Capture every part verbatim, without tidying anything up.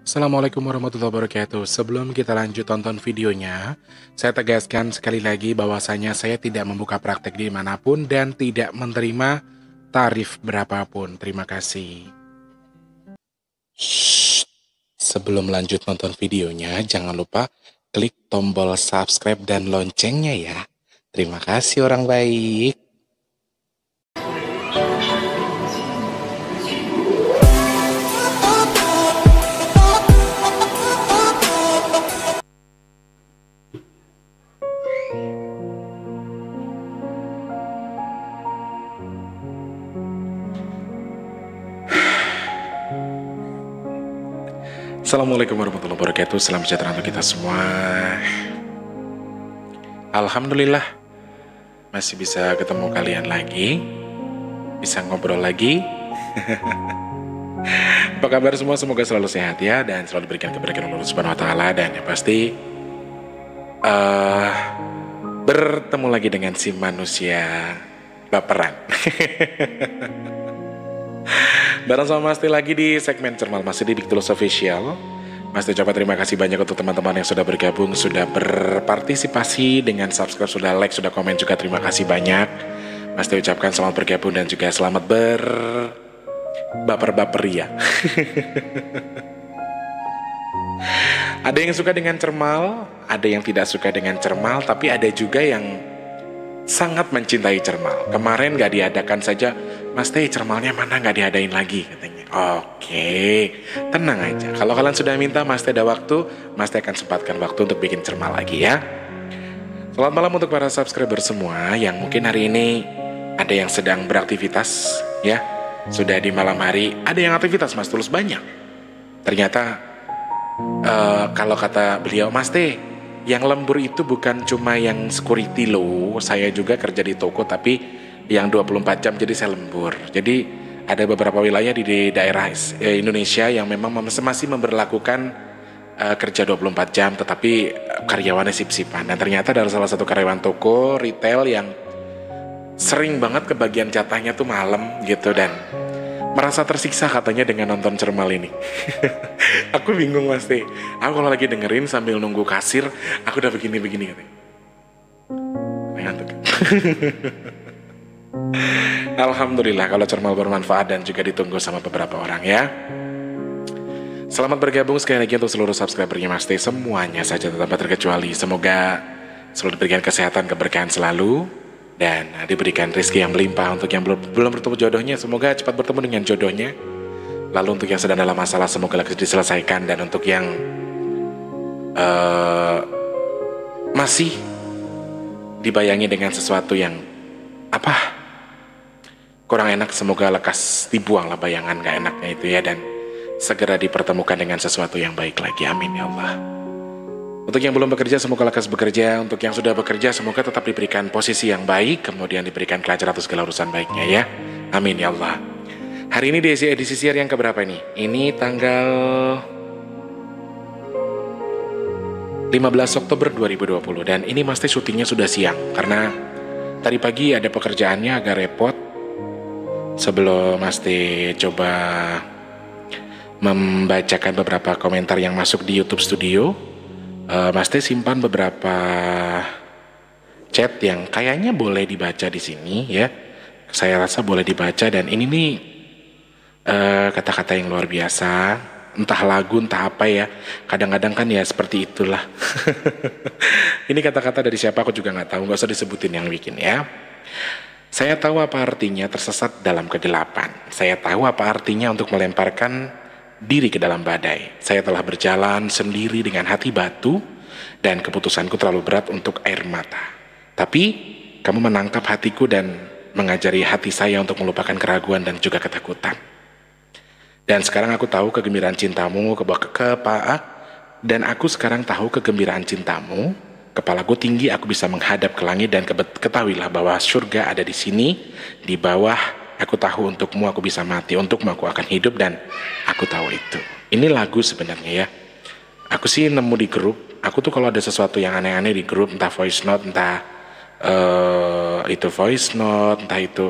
Assalamualaikum warahmatullahi wabarakatuh. Sebelum kita lanjut tonton videonya, saya tegaskan sekali lagi bahwasanya saya tidak membuka praktek dimanapun dan tidak menerima tarif berapapun. Terima kasih. Shh. Sebelum lanjut nonton videonya, jangan lupa klik tombol subscribe dan loncengnya ya. Terima kasih orang baik. Assalamualaikum warahmatullahi wabarakatuh. Salam sejahtera untuk kita semua. Alhamdulillah masih bisa ketemu kalian lagi, bisa ngobrol lagi. Apa kabar semua? Semoga selalu sehat ya, dan selalu diberikan keberkahan Allah Subhanahu wa Ta'ala. Dan yang pasti uh, bertemu lagi dengan si manusia baperan. Bareng sama Mas T lagi di segmen Cermal masih di Big Tulus Official. Mas T ucapkan terima kasih banyak untuk teman-teman yang sudah bergabung, sudah berpartisipasi dengan subscribe, sudah like, sudah komen juga. Terima kasih banyak. Mas T ucapkan selamat bergabung dan juga selamat ber baper-baper ya. Ada yang suka dengan Cermal, ada yang tidak suka dengan Cermal, tapi ada juga yang sangat mencintai Cermal. Kemarin gak diadakan saja, Mas Teh Cermalnya mana gak diadain lagi katanya. Oke, tenang aja. Kalau kalian sudah minta, Mas Teh ada waktu, Mas Teh akan sempatkan waktu untuk bikin Cermal lagi ya. Selamat malam untuk para subscriber semua yang mungkin hari ini ada yang sedang beraktivitas ya. Sudah di malam hari, ada yang aktivitas Mas Tulus banyak. Ternyata uh, kalau kata beliau, Mas Teh, yang lembur itu bukan cuma yang security loh, saya juga kerja di toko tapi yang dua puluh empat jam, jadi saya lembur. Jadi ada beberapa wilayah di, di daerah eh, Indonesia yang memang masih memberlakukan uh, kerja dua puluh empat jam tetapi karyawannya sip-sipan. Dan ternyata ada salah satu karyawan toko retail yang sering banget kebagian jatahnya tuh malam gitu dan merasa tersiksa katanya dengan nonton Cermal ini. Aku bingung Mas T. Aku kalau lagi dengerin sambil nunggu kasir, aku udah begini-begini katanya. Ngantuk. Alhamdulillah kalau Cermal bermanfaat dan juga ditunggu sama beberapa orang ya. Selamat bergabung sekali lagi untuk seluruh subscribernya Mas T. Semuanya saja tanpa terkecuali. Semoga selalu diberikan kesehatan, keberkahan selalu. Dan diberikan rezeki yang melimpah. Untuk yang belum, belum bertemu jodohnya, semoga cepat bertemu dengan jodohnya. Lalu untuk yang sedang dalam masalah, semoga lagi diselesaikan. Dan untuk yang uh, masih dibayangi dengan sesuatu yang apa kurang enak, semoga lekas dibuanglah bayangan gak enaknya itu ya. Dan segera dipertemukan dengan sesuatu yang baik lagi, amin ya Allah. Untuk yang belum bekerja, semoga lekas bekerja. Untuk yang sudah bekerja, semoga tetap diberikan posisi yang baik, kemudian diberikan kelancaran atas segala urusan baiknya ya. Amin ya Allah. Hari ini di edisi siar yang keberapa ini? Ini tanggal lima belas Oktober dua ribu dua puluh. Dan ini Mas Teh syutingnya sudah siang, karena tadi pagi ada pekerjaannya agak repot. Sebelum Mas Teh coba membacakan beberapa komentar yang masuk di YouTube Studio, Uh, Mas Teh simpan beberapa chat yang kayaknya boleh dibaca di sini ya. Saya rasa boleh dibaca dan ini nih uh, kata-kata yang luar biasa. Entah lagu, entah apa ya. Kadang-kadang kan ya seperti itulah. Ini kata-kata dari siapa aku juga nggak tahu. Nggak usah disebutin yang bikin ya. Saya tahu apa artinya tersesat dalam kegelapan. Saya tahu apa artinya untuk melemparkan diri ke dalam badai. Saya telah berjalan sendiri dengan hati batu dan keputusanku terlalu berat untuk air mata. Tapi kamu menangkap hatiku dan mengajari hati saya untuk melupakan keraguan dan juga ketakutan. Dan sekarang aku tahu kegembiraan cintamu ke ke, ke dan aku sekarang tahu kegembiraan cintamu. Kepalaku tinggi, aku bisa menghadap ke langit dan ketahuilah bahwa surga ada di sini, di bawah. Aku tahu untukmu aku bisa mati, untukmu aku akan hidup dan aku tahu itu. Ini lagu sebenarnya ya. Aku sih nemu di grup. Aku tuh kalau ada sesuatu yang aneh-aneh di grup, entah voice note, entah uh, itu voice note, entah itu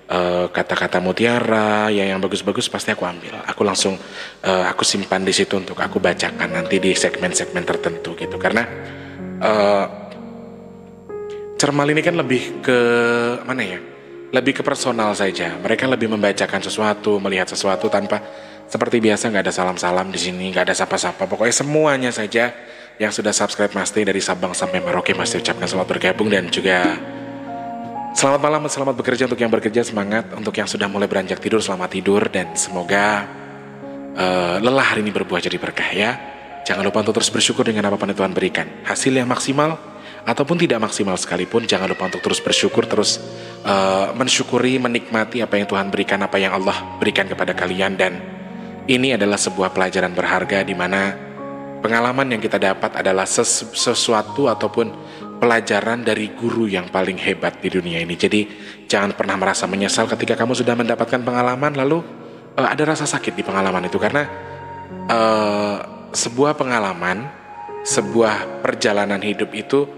eh, kata-kata mutiara, ya yang bagus-bagus pasti aku ambil. Aku langsung eh, aku simpan di situ untuk aku bacakan nanti di segmen-segmen tertentu gitu. Karena eh, cermal ini kan lebih ke mana ya? Lebih ke personal saja. Mereka lebih membacakan sesuatu, melihat sesuatu tanpa seperti biasa, nggak ada salam-salam di sini, nggak ada sapa-sapa. Pokoknya semuanya saja yang sudah subscribe Mas Teh dari Sabang sampai Merauke, Mas Teh ucapkan selamat bergabung dan juga selamat malam, selamat bekerja untuk yang bekerja, semangat untuk yang sudah mulai beranjak tidur, selamat tidur dan semoga uh, lelah hari ini berbuah jadi berkah ya. Jangan lupa untuk terus bersyukur dengan apapun yang Tuhan berikan. Hasil yang maksimal ataupun tidak maksimal sekalipun, jangan lupa untuk terus bersyukur, terus uh, mensyukuri, menikmati apa yang Tuhan berikan, apa yang Allah berikan kepada kalian. Dan ini adalah sebuah pelajaran berharga di mana pengalaman yang kita dapat adalah ses sesuatu ataupun pelajaran dari guru yang paling hebat di dunia ini. Jadi jangan pernah merasa menyesal ketika kamu sudah mendapatkan pengalaman lalu uh, ada rasa sakit di pengalaman itu. Karena uh, sebuah pengalaman, sebuah perjalanan hidup itu,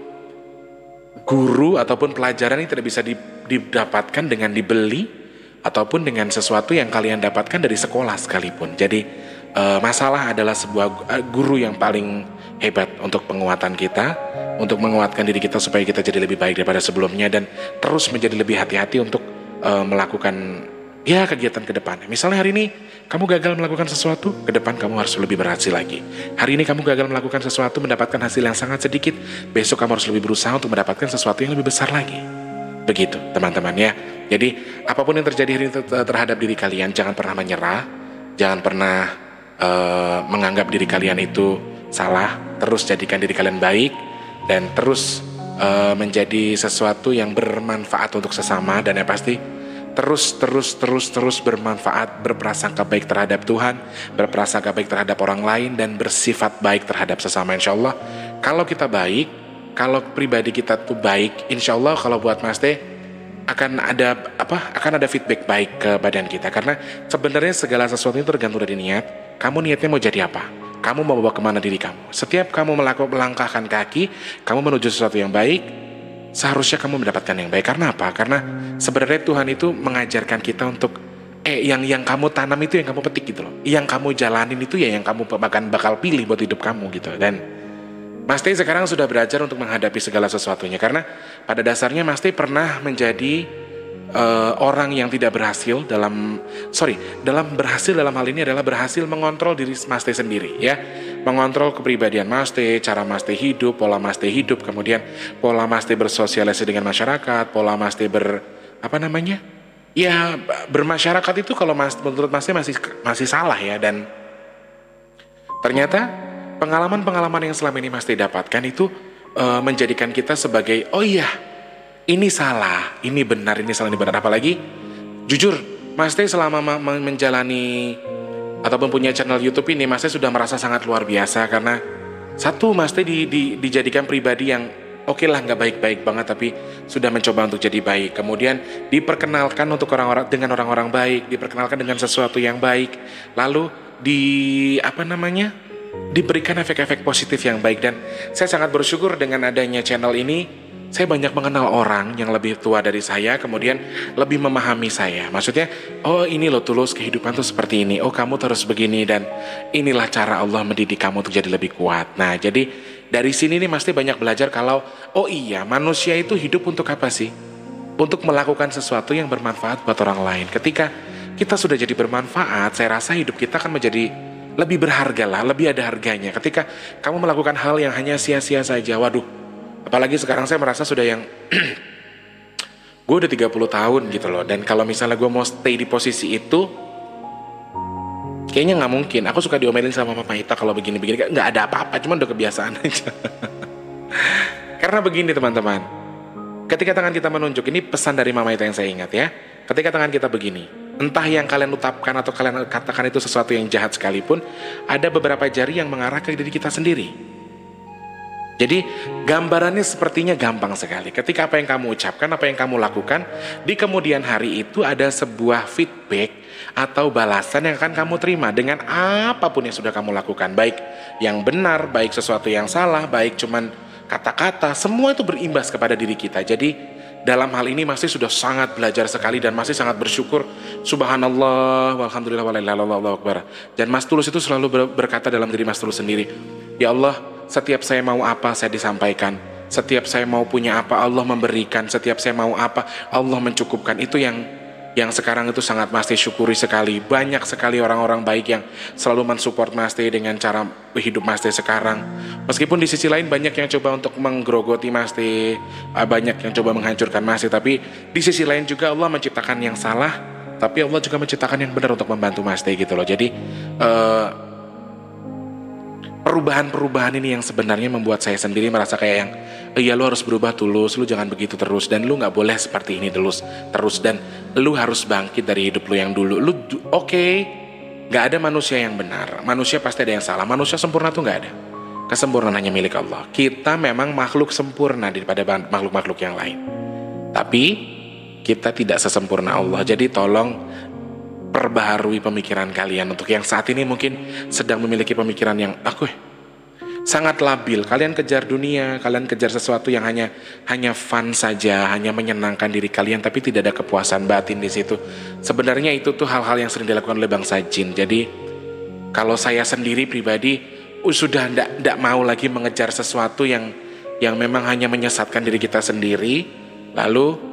guru ataupun pelajaran ini tidak bisa didapatkan dengan dibeli ataupun dengan sesuatu yang kalian dapatkan dari sekolah sekalipun. Jadi uh, masalah adalah sebuah guru yang paling hebat untuk penguatan kita, untuk menguatkan diri kita supaya kita jadi lebih baik daripada sebelumnya dan terus menjadi lebih hati-hati untuk uh, melakukan ya kegiatan ke depan. Misalnya hari ini kamu gagal melakukan sesuatu, ke depan kamu harus lebih berhasil lagi. Hari ini kamu gagal melakukan sesuatu, mendapatkan hasil yang sangat sedikit, besok kamu harus lebih berusaha untuk mendapatkan sesuatu yang lebih besar lagi. Begitu teman-teman ya. Jadi apapun yang terjadi hari ini terhadap diri kalian, jangan pernah menyerah, jangan pernah uh, menganggap diri kalian itu salah, terus jadikan diri kalian baik dan terus uh, menjadi sesuatu yang bermanfaat untuk sesama dan yang pasti terus terus terus terus bermanfaat, berprasangka baik terhadap Tuhan, berprasangka baik terhadap orang lain dan bersifat baik terhadap sesama. Insya Allah kalau kita baik, kalau pribadi kita tuh baik, insya Allah kalau buat Mas Teh akan ada apa? Akan ada feedback baik ke badan kita. Karena sebenarnya segala sesuatu itu tergantung dari niat. Kamu niatnya mau jadi apa? Kamu mau bawa kemana diri kamu? Setiap kamu melakukan melangkahkan kaki, kamu menuju sesuatu yang baik, seharusnya kamu mendapatkan yang baik. Karena apa? Karena sebenarnya Tuhan itu mengajarkan kita untuk eh yang yang kamu tanam itu yang kamu petik gitu loh. Yang kamu jalanin itu ya yang kamu bahkan bakal pilih buat hidup kamu gitu. Dan Mas Teh sekarang sudah belajar untuk menghadapi segala sesuatunya. Karena pada dasarnya Mas Teh pernah menjadi uh, orang yang tidak berhasil dalam sorry dalam berhasil dalam hal ini adalah berhasil mengontrol diri Mas Teh sendiri ya. Mengontrol kepribadian Mas Teh, cara Mas Teh hidup, pola Mas Teh hidup, kemudian pola Mas Teh bersosialisasi dengan masyarakat, pola Mas Teh ber apa namanya? Ya, bermasyarakat itu kalau Mas menurut Mas Teh masih masih salah ya. Dan ternyata pengalaman-pengalaman yang selama ini Mas Teh dapatkan itu uh, menjadikan kita sebagai oh iya, ini salah, ini benar, ini salah, ini benar. Apalagi jujur, Mas Teh selama menjalani ataupun punya channel YouTube ini, Mas Teh sudah merasa sangat luar biasa. Karena satu, Mas Teh di, di, dijadikan pribadi yang oke okay lah, nggak baik-baik banget, tapi sudah mencoba untuk jadi baik. Kemudian diperkenalkan untuk orang-orang dengan orang-orang baik, diperkenalkan dengan sesuatu yang baik, lalu di apa namanya diberikan efek-efek positif yang baik. Dan saya sangat bersyukur dengan adanya channel ini. Saya banyak mengenal orang yang lebih tua dari saya, kemudian lebih memahami saya. Maksudnya, oh ini loh tulus kehidupan tuh seperti ini. Oh kamu terus begini dan inilah cara Allah mendidik kamu untuk jadi lebih kuat. Nah jadi dari sini nih Mas Teh banyak belajar kalau oh iya manusia itu hidup untuk apa sih? Untuk melakukan sesuatu yang bermanfaat buat orang lain. Ketika kita sudah jadi bermanfaat, saya rasa hidup kita akan menjadi lebih berharga lah, lebih ada harganya. Ketika kamu melakukan hal yang hanya sia-sia saja, waduh. Apalagi sekarang saya merasa sudah yang gue udah tiga puluh tahun gitu loh. Dan kalau misalnya gue mau stay di posisi itu, kayaknya gak mungkin. Aku suka diomelin sama Mama Ita kalau begini-begini. Gak ada apa-apa, cuma udah kebiasaan aja. Karena begini teman-teman, ketika tangan kita menunjuk, ini pesan dari Mama Ita yang saya ingat ya. Ketika tangan kita begini, entah yang kalian ucapkan atau kalian katakan itu sesuatu yang jahat sekalipun, ada beberapa jari yang mengarah ke diri kita sendiri. Jadi gambarannya sepertinya gampang sekali. Ketika apa yang kamu ucapkan, apa yang kamu lakukan, di kemudian hari itu ada sebuah feedback atau balasan yang akan kamu terima dengan apapun yang sudah kamu lakukan. Baik yang benar, baik sesuatu yang salah, baik cuman kata-kata, semua itu berimbas kepada diri kita. Jadi dalam hal ini masih sudah sangat belajar sekali dan masih sangat bersyukur. Subhanallah, walhamdulillah, wa la ilaha illallah, wallahu akbar. Dan Mas Tulus itu selalu ber- berkata dalam diri Mas Tulus sendiri, ya Allah, setiap saya mau apa saya disampaikan, setiap saya mau punya apa Allah memberikan, setiap saya mau apa Allah mencukupkan. Itu yang yang sekarang itu sangat Mas Teh syukuri sekali. Banyak sekali orang-orang baik yang selalu mensupport Mas Teh dengan cara hidup Mas Teh sekarang. Meskipun di sisi lain banyak yang coba untuk menggerogoti Mas Teh, banyak yang coba menghancurkan Mas Teh, tapi di sisi lain juga Allah menciptakan yang salah, tapi Allah juga menciptakan yang benar untuk membantu Mas Teh gitu loh. Jadi uh, perubahan-perubahan ini yang sebenarnya membuat saya sendiri merasa kayak yang, iya lu harus berubah Tulus, lu jangan begitu terus, dan lu gak boleh seperti ini terus, terus dan lu harus bangkit dari hidup lu yang dulu. Lu oke, okay, gak ada manusia yang benar, manusia pasti ada yang salah, manusia sempurna tuh gak ada. Kesempurnaan hanya milik Allah. Kita memang makhluk sempurna daripada makhluk-makhluk yang lain, tapi kita tidak sesempurna Allah. Jadi tolong perbaharui pemikiran kalian. Untuk yang saat ini mungkin sedang memiliki pemikiran yang aku sangat labil, kalian kejar dunia, kalian kejar sesuatu yang hanya hanya fun saja, hanya menyenangkan diri kalian, tapi tidak ada kepuasan batin di situ. Sebenarnya itu tuh hal-hal yang sering dilakukan oleh bangsa jin. Jadi kalau saya sendiri pribadi uh, sudah ndak ndak mau lagi mengejar sesuatu yang yang memang hanya menyesatkan diri kita sendiri, lalu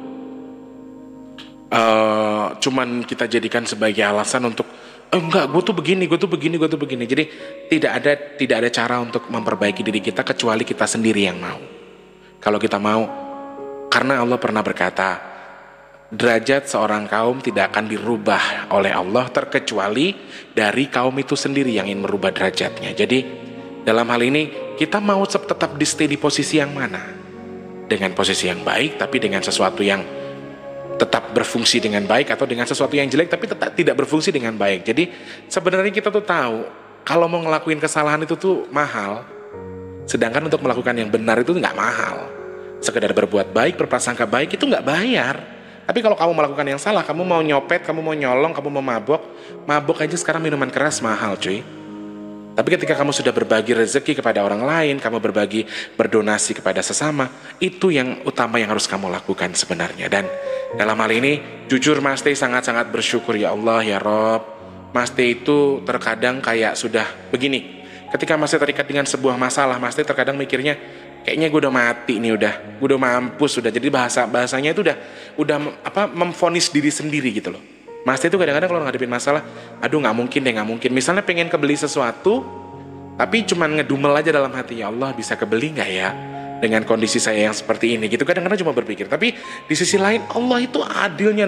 Uh, cuman kita jadikan sebagai alasan untuk eh, enggak, gue tuh begini, gue tuh begini, gue tuh begini. Jadi tidak ada tidak ada cara untuk memperbaiki diri kita kecuali kita sendiri yang mau. Kalau kita mau, karena Allah pernah berkata, derajat seorang kaum tidak akan dirubah oleh Allah terkecuali dari kaum itu sendiri yang ingin merubah derajatnya. Jadi dalam hal ini kita mau tetap di stay di posisi yang mana? Dengan posisi yang baik tapi dengan sesuatu yang tetap berfungsi dengan baik, atau dengan sesuatu yang jelek tapi tetap tidak berfungsi dengan baik. Jadi sebenarnya kita tuh tahu kalau mau ngelakuin kesalahan itu tuh mahal, sedangkan untuk melakukan yang benar itu nggak mahal. Sekedar berbuat baik, berprasangka baik itu nggak bayar. Tapi kalau kamu melakukan yang salah, kamu mau nyopet, kamu mau nyolong, kamu mau mabok, mabok aja sekarang minuman keras mahal cuy. Tapi ketika kamu sudah berbagi rezeki kepada orang lain, kamu berbagi, berdonasi kepada sesama, itu yang utama yang harus kamu lakukan sebenarnya. Dan dalam hal ini, jujur Mas Teh sangat-sangat bersyukur, ya Allah, ya Rob. Mas Teh itu terkadang kayak sudah begini. Ketika Mas Teh terikat dengan sebuah masalah, Mas Teh terkadang mikirnya, kayaknya gue udah mati nih, udah, gue udah mampus, sudah. Jadi bahasa bahasanya itu udah, udah apa, memvonis diri sendiri gitu loh. Mas Teh itu kadang-kadang kalau ngadepin masalah, aduh nggak mungkin deh, nggak mungkin. Misalnya pengen kebeli sesuatu, tapi cuman ngedumel aja dalam hati, ya Allah bisa kebeli nggak ya dengan kondisi saya yang seperti ini gitu. Kadang-kadang cuma berpikir. Tapi di sisi lain Allah itu adilnya,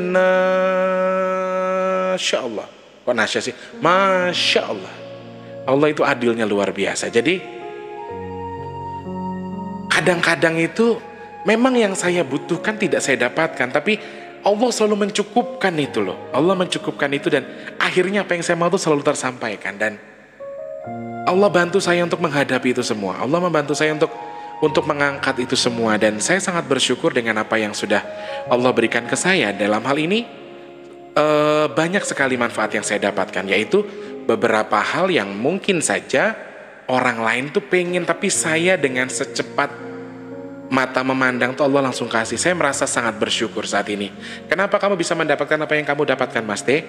Masya Allah. Kok Nasya sih? Masya Allah. Allah itu adilnya luar biasa. Jadi kadang-kadang itu memang yang saya butuhkan tidak saya dapatkan, tapi Allah selalu mencukupkan itu loh. Allah mencukupkan itu, dan akhirnya apa yang saya mau itu selalu tersampaikan. Dan Allah bantu saya untuk menghadapi itu semua. Allah membantu saya untuk untuk mengangkat itu semua. Dan saya sangat bersyukur dengan apa yang sudah Allah berikan ke saya. Dalam hal ini eh, banyak sekali manfaat yang saya dapatkan, yaitu beberapa hal yang mungkin saja orang lain tuh pengen, tapi saya dengan secepat mata memandang tuh Allah langsung kasih. Saya merasa sangat bersyukur saat ini. Kenapa kamu bisa mendapatkan apa yang kamu dapatkan, Mas Teh?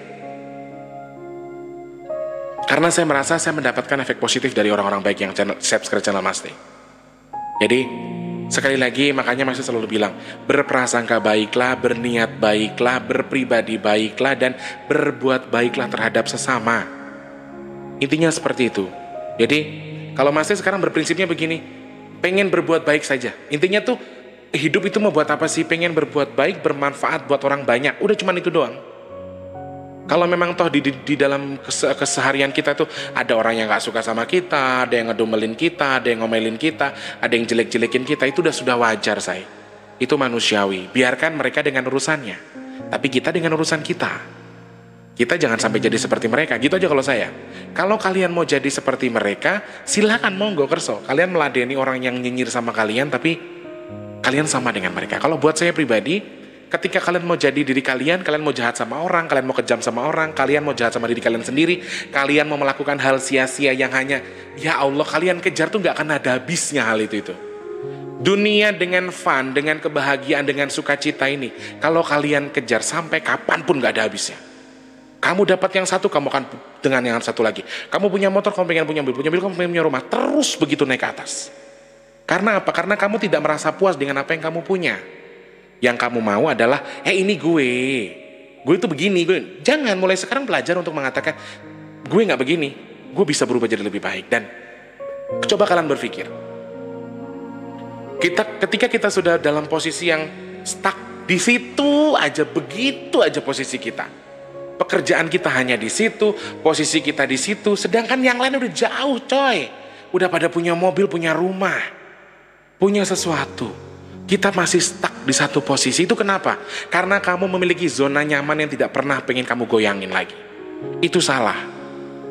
Karena saya merasa saya mendapatkan efek positif dari orang-orang baik yang channel, subscribe channel Mas Teh. Jadi sekali lagi makanya Mas Teh selalu bilang, berprasangka baiklah, berniat baiklah, berpribadi baiklah, dan berbuat baiklah terhadap sesama. Intinya seperti itu. Jadi kalau Mas Teh sekarang berprinsipnya begini, pengen berbuat baik saja. Intinya tuh hidup itu mau buat apa sih? Pengen berbuat baik, bermanfaat buat orang banyak. Udah cuman itu doang. Kalau memang toh di, di, di dalam keseharian kita tuh ada orang yang gak suka sama kita, ada yang ngedomelin kita, ada yang ngomelin kita, ada yang jelek-jelekin kita, itu udah sudah wajar say. Itu manusiawi. Biarkan mereka dengan urusannya. Tapi kita dengan urusan kita. Kita jangan sampai jadi seperti mereka. Gitu aja kalau saya. Kalau kalian mau jadi seperti mereka, silakan monggo kerso. Kalian meladeni orang yang nyinyir sama kalian, tapi kalian sama dengan mereka. Kalau buat saya pribadi, ketika kalian mau jadi diri kalian, kalian mau jahat sama orang, kalian mau kejam sama orang, kalian mau jahat sama diri kalian sendiri, kalian mau melakukan hal sia-sia yang hanya, ya Allah, kalian kejar tuh gak akan ada habisnya hal itu itu. Dunia dengan fun, dengan kebahagiaan, dengan sukacita ini, kalau kalian kejar sampai kapanpun gak ada habisnya. Kamu dapat yang satu, kamu akan dengan yang satu lagi. Kamu punya motor, kamu pengen punya mobil, punya mobil, kamu pengen punya rumah. Terus begitu naik ke atas. Karena apa? Karena kamu tidak merasa puas dengan apa yang kamu punya. Yang kamu mau adalah, eh ini gue, gue itu begini. Gue. Jangan mulai sekarang belajar untuk mengatakan, gue gak begini, gue bisa berubah jadi lebih baik. Dan coba kalian berpikir, Kita, ketika kita sudah dalam posisi yang stuck di situ aja, begitu aja posisi kita. Pekerjaan kita hanya di situ, posisi kita di situ, sedangkan yang lain udah jauh, coy. Udah pada punya mobil, punya rumah, punya sesuatu. Kita masih stuck di satu posisi. Itu kenapa? Karena kamu memiliki zona nyaman yang tidak pernah pengen kamu goyangin lagi. Itu salah.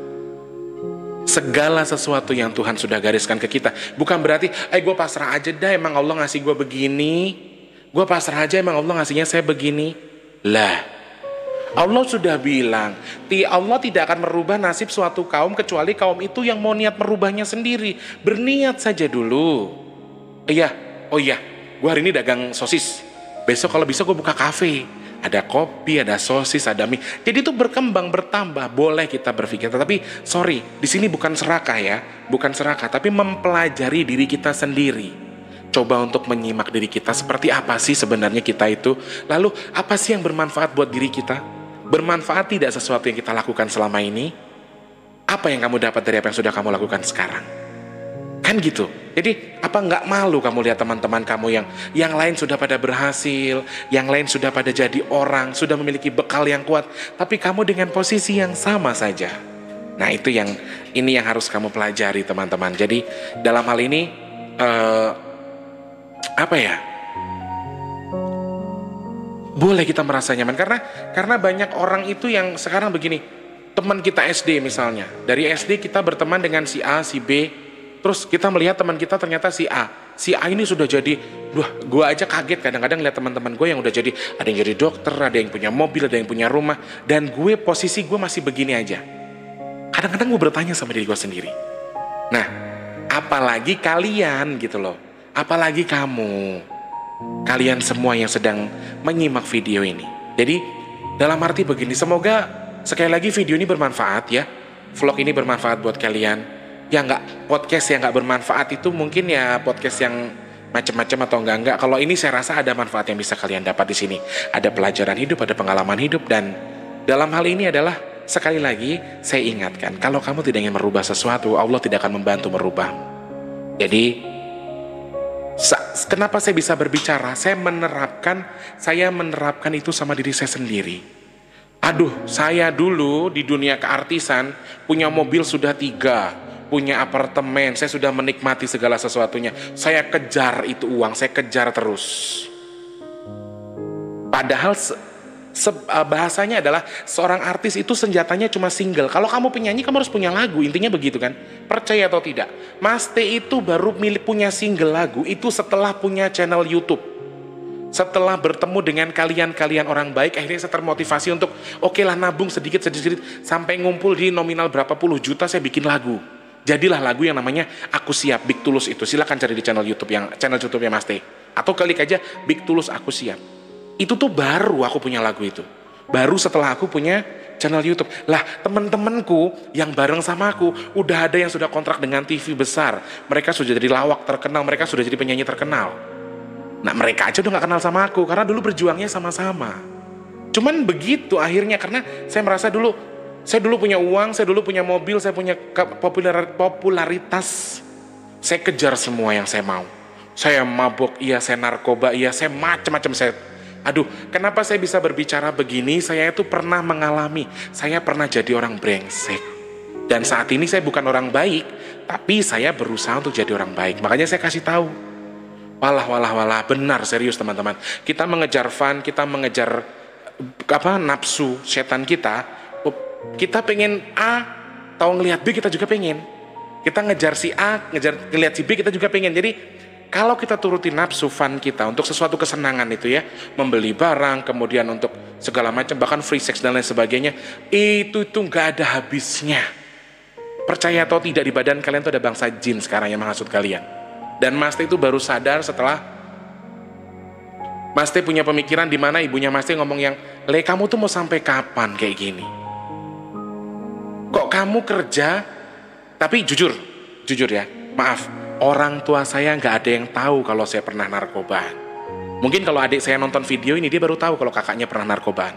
Segala sesuatu yang Tuhan sudah gariskan ke kita, bukan berarti, eh gue pasrah aja dah, emang Allah ngasih gue begini, gue pasrah aja, emang Allah ngasihnya saya begini. Lah, Allah sudah bilang, Allah tidak akan merubah nasib suatu kaum kecuali kaum itu yang mau niat merubahnya sendiri. Berniat saja dulu. Iya, oh iya, gue hari ini dagang sosis, besok kalau bisa gue buka kafe. Ada kopi, ada sosis, ada mie. Jadi itu berkembang, bertambah. Boleh kita berpikir. Tetapi sorry, di sini bukan serakah ya. Bukan serakah, tapi mempelajari diri kita sendiri. Coba untuk menyimak diri kita. Seperti apa sih sebenarnya kita itu. Lalu apa sih yang bermanfaat buat diri kita? Bermanfaat tidak sesuatu yang kita lakukan selama ini? Apa yang kamu dapat dari apa yang sudah kamu lakukan sekarang? Kan gitu. Jadi apa nggak malu kamu lihat teman-teman kamu yang yang lain sudah pada berhasil, yang lain sudah pada jadi orang, sudah memiliki bekal yang kuat, tapi kamu dengan posisi yang sama saja. Nah itu yang ini yang harus kamu pelajari teman-teman. Jadi dalam hal ini uh, apa ya? Boleh kita merasa nyaman karena karena banyak orang itu yang sekarang begini. Teman kita S D misalnya, dari S D kita berteman dengan si A, si B. Terus kita melihat teman kita ternyata si A. Si A ini sudah jadi, duh, gue aja kaget kadang-kadang lihat teman-teman gue yang udah jadi, ada yang jadi dokter, ada yang punya mobil, ada yang punya rumah. Dan gue, posisi gue masih begini aja. Kadang-kadang gue bertanya sama diri gue sendiri. Nah, apalagi kalian gitu loh. Apalagi kamu. Kalian semua yang sedang menyimak video ini. Jadi, dalam arti begini, semoga sekali lagi video ini bermanfaat ya. Vlog ini bermanfaat buat kalian. Ya nggak, podcast yang nggak bermanfaat itu mungkin ya podcast yang macam-macam atau enggak-enggak. Kalau ini saya rasa ada manfaat yang bisa kalian dapat di sini. Ada pelajaran hidup, ada pengalaman hidup, dan dalam hal ini adalah sekali lagi saya ingatkan, kalau kamu tidak ingin merubah sesuatu, Allah tidak akan membantu merubahmu. Jadi kenapa saya bisa berbicara? Saya menerapkan, saya menerapkan itu sama diri saya sendiri. Aduh, saya dulu di dunia keartisan punya mobil sudah tiga. Punya apartemen, saya sudah menikmati segala sesuatunya. Saya kejar itu uang, saya kejar terus. Padahal se, se, bahasanya adalah seorang artis itu senjatanya cuma single. Kalau kamu penyanyi, kamu harus punya lagu, intinya begitu kan? Percaya atau tidak? Mas T itu baru milik punya single lagu, itu setelah punya channel YouTube. Setelah bertemu dengan kalian-kalian orang baik, akhirnya saya termotivasi untuk, oke lah nabung sedikit-sedikit, sampai ngumpul di nominal berapa puluh juta, saya bikin lagu. Jadilah lagu yang namanya Aku Siap, Big Tulus itu. Silakan cari di channel YouTube yang channel YouTube-nya Mas T. Atau klik aja Big Tulus Aku Siap. Itu tuh baru aku punya lagu itu. Baru setelah aku punya channel YouTube. Lah, teman-temanku yang bareng sama aku udah ada yang sudah kontrak dengan T V besar. Mereka sudah jadi lawak terkenal, mereka sudah jadi penyanyi terkenal. Nah, mereka aja udah gak kenal sama aku karena dulu berjuangnya sama-sama. Cuman begitu akhirnya, karena saya merasa dulu Saya dulu punya uang, saya dulu punya mobil, saya punya popularitas. Saya kejar semua yang saya mau. Saya mabuk, iya, saya narkoba, iya, saya macam-macam. Saya, aduh, kenapa saya bisa berbicara begini? Saya itu pernah mengalami, saya pernah jadi orang brengsek. Dan saat ini saya bukan orang baik, tapi saya berusaha untuk jadi orang baik. Makanya saya kasih tahu. Walah, walah, walah, benar, serius teman-teman. Kita mengejar fun, kita mengejar apa nafsu setan kita. Kita pengen A, tahu ngelihat B kita juga pengen. Kita ngejar si A, ngejar ngelihat si B kita juga pengen. Jadi kalau kita turutin nafsu fun kita untuk sesuatu kesenangan itu ya, membeli barang, kemudian untuk segala macam, bahkan free sex dan lain sebagainya, itu itu nggak ada habisnya. Percaya atau tidak, di badan kalian tuh ada bangsa jin sekarang yang menghasut kalian. Dan Mas T itu baru sadar setelah Mas T punya pemikiran di mana ibunya Mas T ngomong yang, "Le, kamu tuh mau sampai kapan kayak gini? Kok kamu kerja?" Tapi jujur, jujur ya, maaf, orang tua saya nggak ada yang tahu kalau saya pernah narkobaan. Mungkin kalau adik saya nonton video ini, dia baru tahu kalau kakaknya pernah narkobaan.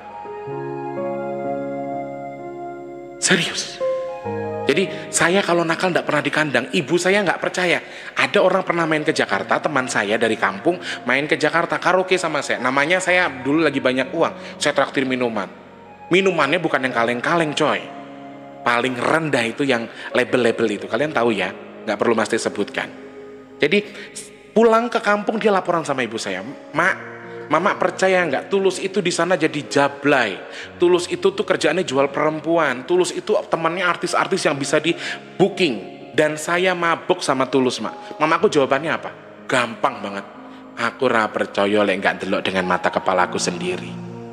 Serius. Jadi saya kalau nakal nggak pernah dikandang. Ibu saya nggak percaya. Ada orang pernah main ke Jakarta, teman saya dari kampung main ke Jakarta karaoke sama saya. Namanya saya dulu lagi banyak uang, saya traktir minuman. Minumannya bukan yang kaleng-kaleng coy. Paling rendah itu yang label-label itu. Kalian tahu ya, nggak perlu Mas T sebutkan. Jadi pulang ke kampung dia laporan sama ibu saya, "Mak, Mama percaya nggak, Tulus itu di sana jadi jablay. Tulus itu tuh kerjaannya jual perempuan. Tulus itu temannya artis-artis yang bisa di booking. Dan saya mabuk sama Tulus, Mak." Mamaku jawabannya apa? Gampang banget. "Aku ra percaya lek nggak delok dengan mata kepalaku sendiri."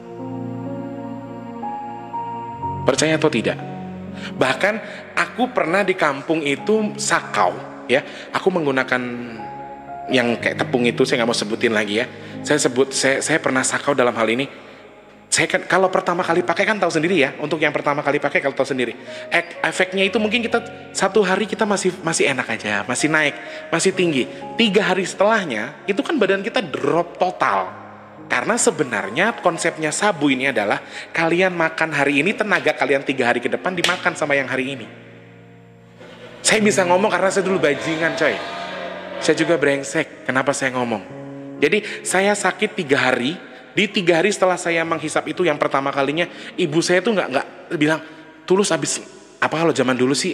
Percaya atau tidak? Bahkan aku pernah di kampung itu sakau, ya. Aku menggunakan yang kayak tepung itu, saya nggak mau sebutin lagi ya. Saya sebut, saya, saya pernah sakau dalam hal ini. Saya kan kalau pertama kali pakai kan tahu sendiri ya. Untuk yang pertama kali pakai kalau tahu sendiri. Ek, efeknya itu mungkin kita satu hari kita masih masih enak aja, masih naik, masih tinggi. Tiga hari setelahnya itu kan badan kita drop total. Karena sebenarnya konsepnya sabu ini adalah kalian makan hari ini, tenaga kalian tiga hari ke depan dimakan sama yang hari ini. Saya bisa ngomong karena saya dulu bajingan coy. Saya juga brengsek. Kenapa saya ngomong? Jadi saya sakit tiga hari. Di tiga hari setelah saya menghisap itu yang pertama kalinya, ibu saya tuh nggak nggak bilang, "Tulus abis apa kalau zaman dulu sih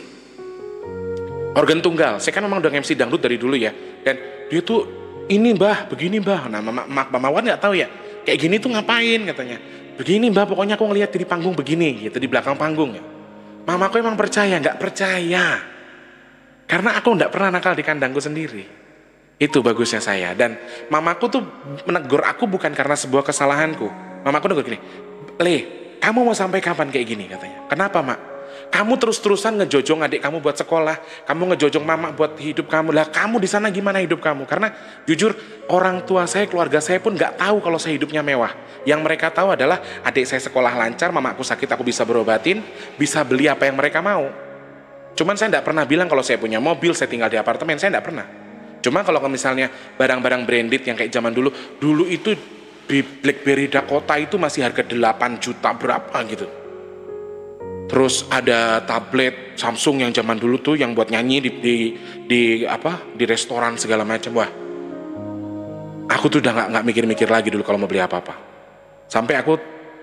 organ tunggal." Saya kan memang udah M C dangdut dari dulu ya. Dan dia tuh, "Ini mbah, begini mbah." Nah mama, mama, mama Wan nggak tahu ya. Kayak gini tuh ngapain katanya. "Begini mbah, pokoknya aku ngeliat di panggung begini gitu, di belakang panggung ya." Mamaku emang percaya, nggak percaya. Karena aku nggak pernah nakal di kandangku sendiri. Itu bagusnya saya. Dan mamaku tuh menegur aku bukan karena sebuah kesalahanku. Mamaku negur gini, "Le, kamu mau sampai kapan kayak gini?" katanya. "Kenapa, Mak? Kamu terus-terusan ngejojong adik kamu buat sekolah, kamu ngejojong mama buat hidup kamu. Lah kamu di sana gimana hidup kamu?" Karena jujur orang tua saya, keluarga saya pun nggak tahu kalau saya hidupnya mewah. Yang mereka tahu adalah adik saya sekolah lancar, mamaku sakit aku bisa berobatin, bisa beli apa yang mereka mau. Cuman saya nggak pernah bilang kalau saya punya mobil, saya tinggal di apartemen, saya nggak pernah. Cuma kalau misalnya barang-barang branded yang kayak zaman dulu, dulu itu di BlackBerry Dakota itu masih harga delapan juta berapa gitu. Terus ada tablet Samsung yang zaman dulu tuh yang buat nyanyi di di, di apa di restoran segala macam. Wah, aku tuh udah nggak nggak mikir-mikir lagi dulu kalau mau beli apa-apa. Sampai aku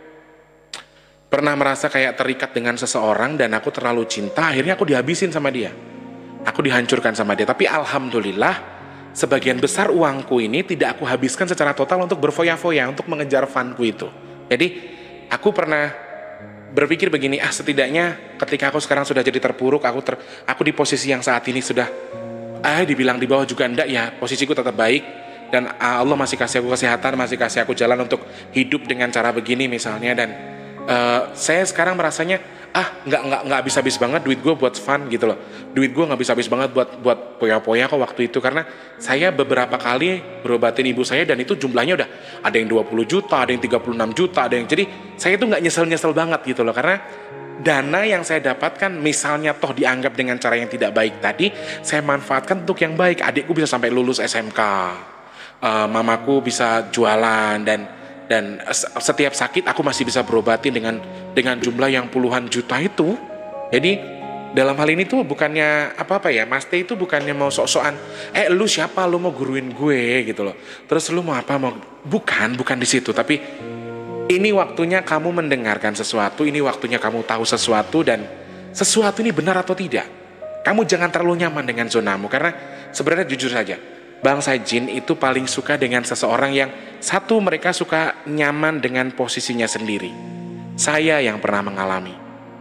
pernah merasa kayak terikat dengan seseorang dan aku terlalu cinta, akhirnya aku dihabisin sama dia. Aku dihancurkan sama dia. Tapi alhamdulillah sebagian besar uangku ini tidak aku habiskan secara total untuk berfoya-foya, untuk mengejar funku itu. Jadi aku pernah berpikir begini, ah setidaknya ketika aku sekarang sudah jadi terpuruk, aku ter, aku di posisi yang saat ini sudah, ah dibilang di bawah juga enggak ya, posisiku tetap baik. Dan Allah masih kasih aku kesehatan, masih kasih aku jalan untuk hidup dengan cara begini misalnya. Dan Uh, saya sekarang merasanya ah nggak nggak nggak habis-habis banget duit gue buat fun gitu loh. Duit gue nggak habis-habis banget buat buat poya-poya kok waktu itu, karena saya beberapa kali berobatin ibu saya dan itu jumlahnya udah ada yang dua puluh juta, ada yang tiga puluh enam juta, ada yang, jadi saya tuh nggak nyesel-nyesel banget gitu loh, karena dana yang saya dapatkan misalnya toh dianggap dengan cara yang tidak baik tadi, saya manfaatkan untuk yang baik. Adikku bisa sampai lulus S M K, uh, mamaku bisa jualan, dan dan setiap sakit aku masih bisa berobatin dengan dengan jumlah yang puluhan juta itu. Jadi dalam hal ini tuh bukannya apa-apa ya, Mas T itu bukannya mau sok-sokan, eh lu siapa, lu mau guruin gue gitu loh, terus lu mau apa, mau bukan, bukan di situ. Tapi ini waktunya kamu mendengarkan sesuatu, ini waktunya kamu tahu sesuatu, dan sesuatu ini benar atau tidak. Kamu jangan terlalu nyaman dengan zonamu, karena sebenarnya jujur saja, bangsa jin itu paling suka dengan seseorang yang satu, mereka suka nyaman dengan posisinya sendiri. Saya yang pernah mengalami.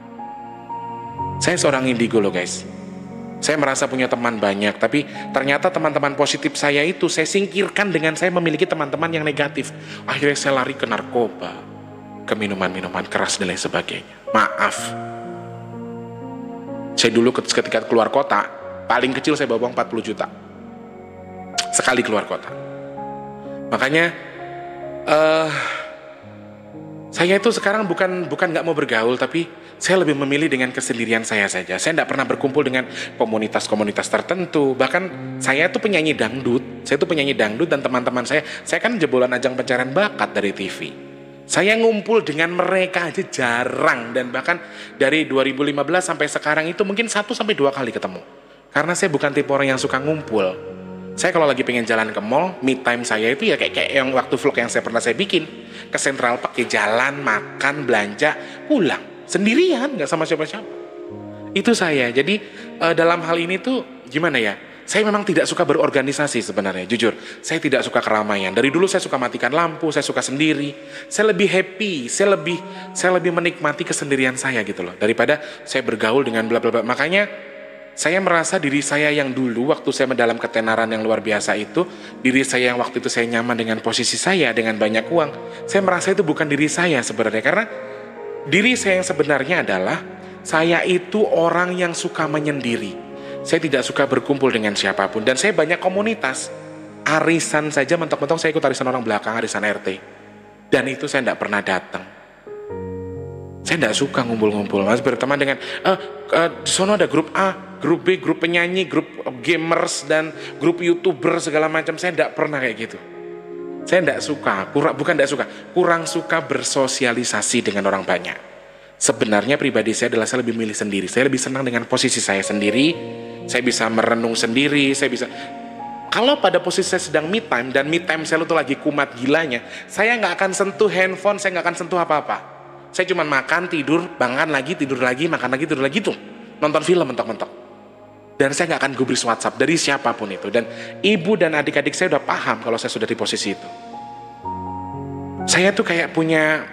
Saya seorang indigo loh guys. Saya merasa punya teman banyak, tapi ternyata teman-teman positif saya itu saya singkirkan dengan saya memiliki teman-teman yang negatif. Akhirnya saya lari ke narkoba, ke minuman-minuman keras dan lain sebagainya. Maaf. Saya dulu ketika keluar kota, paling kecil saya bawa uang empat puluh juta. sekali keluar kota. Makanya uh, saya itu sekarang bukan bukan nggak mau bergaul, tapi saya lebih memilih dengan kesendirian saya saja. Saya tidak pernah berkumpul dengan komunitas-komunitas tertentu. Bahkan saya itu penyanyi dangdut. Saya itu penyanyi dangdut dan teman-teman saya, saya kan jebolan ajang pencarian bakat dari T V. Saya ngumpul dengan mereka aja jarang. Dan bahkan dari dua ribu lima belas sampai sekarang itu mungkin satu sampai dua kali ketemu. Karena saya bukan tipe orang yang suka ngumpul. Saya kalau lagi pengen jalan ke mall, me time saya itu ya kayak, kayak yang waktu vlog yang saya pernah saya bikin. Ke Central Park ya jalan, makan, belanja, pulang. Sendirian, gak sama siapa-siapa. Itu saya. Jadi uh, dalam hal ini tuh gimana ya? Saya memang tidak suka berorganisasi sebenarnya, jujur. Saya tidak suka keramaian. Dari dulu saya suka matikan lampu, saya suka sendiri. Saya lebih happy, saya lebih saya lebih menikmati kesendirian saya gitu loh. Daripada saya bergaul dengan bla bla bla. Makanya saya merasa diri saya yang dulu waktu saya mendalam ketenaran yang luar biasa itu, diri saya yang waktu itu saya nyaman dengan posisi saya, dengan banyak uang, saya merasa itu bukan diri saya sebenarnya. Karena diri saya yang sebenarnya adalah, saya itu orang yang suka menyendiri. Saya tidak suka berkumpul dengan siapapun. Dan saya banyak komunitas. Arisan saja mentok-mentok saya ikut arisan orang belakang, arisan R T. Dan itu saya tidak pernah datang. Saya tidak suka ngumpul-ngumpul. Mas berteman dengan, eh, eh, di sana ada grup A, grup B, grup penyanyi, grup gamers, dan grup YouTuber segala macam. Saya tidak pernah kayak gitu. Saya tidak suka, kurang, bukan tidak suka, kurang suka bersosialisasi dengan orang banyak. Sebenarnya pribadi saya adalah saya lebih milih sendiri. Saya lebih senang dengan posisi saya sendiri. Saya bisa merenung sendiri. Saya bisa. Kalau pada posisi saya sedang me time dan me time saya itu lagi kumat gilanya, saya nggak akan sentuh handphone, saya nggak akan sentuh apa-apa. Saya cuma makan, tidur, bangun lagi, tidur lagi, makan lagi, tidur lagi tuh. Nonton film mentok-mentok. Dan saya nggak akan gubris WhatsApp dari siapapun itu. Dan ibu dan adik-adik saya udah paham kalau saya sudah di posisi itu. Saya tuh kayak punya,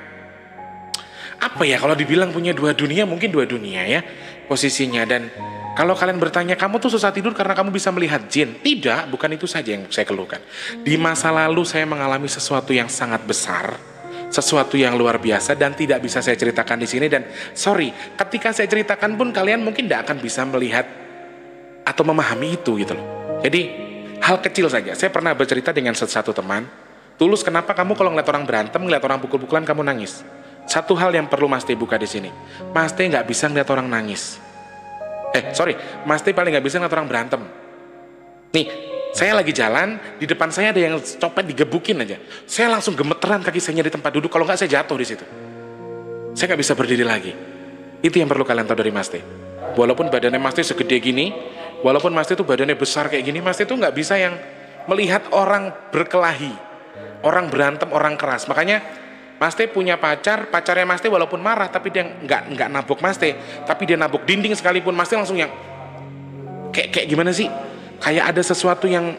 apa ya, kalau dibilang punya dua dunia, mungkin dua dunia ya posisinya. Dan kalau kalian bertanya, kamu tuh susah tidur karena kamu bisa melihat jin. Tidak, bukan itu saja yang saya keluhkan. Di masa lalu saya mengalami sesuatu yang sangat besar, sesuatu yang luar biasa dan tidak bisa saya ceritakan di sini. Dan sorry, ketika saya ceritakan pun kalian mungkin tidak akan bisa melihat atau memahami itu gitu loh. Jadi hal kecil saja. Saya pernah bercerita dengan satu teman, Tulus, kenapa kamu kalau ngeliat orang berantem, ngeliat orang pukul-pukulan kamu nangis? Satu hal yang perlu Mas T buka di sini. Mas T nggak bisa ngeliat orang nangis. Eh sorry, Mas T paling nggak bisa ngeliat orang berantem. Nih, saya lagi jalan, di depan saya ada yang copet digebukin aja. Saya langsung gemeteran kaki saya di tempat duduk, kalau nggak saya jatuh di situ. Saya nggak bisa berdiri lagi. Itu yang perlu kalian tahu dari Mas T. Walaupun badannya Mas T segede gini, walaupun Mas T itu badannya besar kayak gini, Mas T itu nggak bisa yang melihat orang berkelahi, orang berantem, orang keras. Makanya Mas T punya pacar, pacarnya Mas T walaupun marah, tapi dia nggak nggak nabok Mas T, tapi dia nabok dinding sekalipun, Mas T langsung yang kayak kayak gimana sih? Kayak ada sesuatu yang,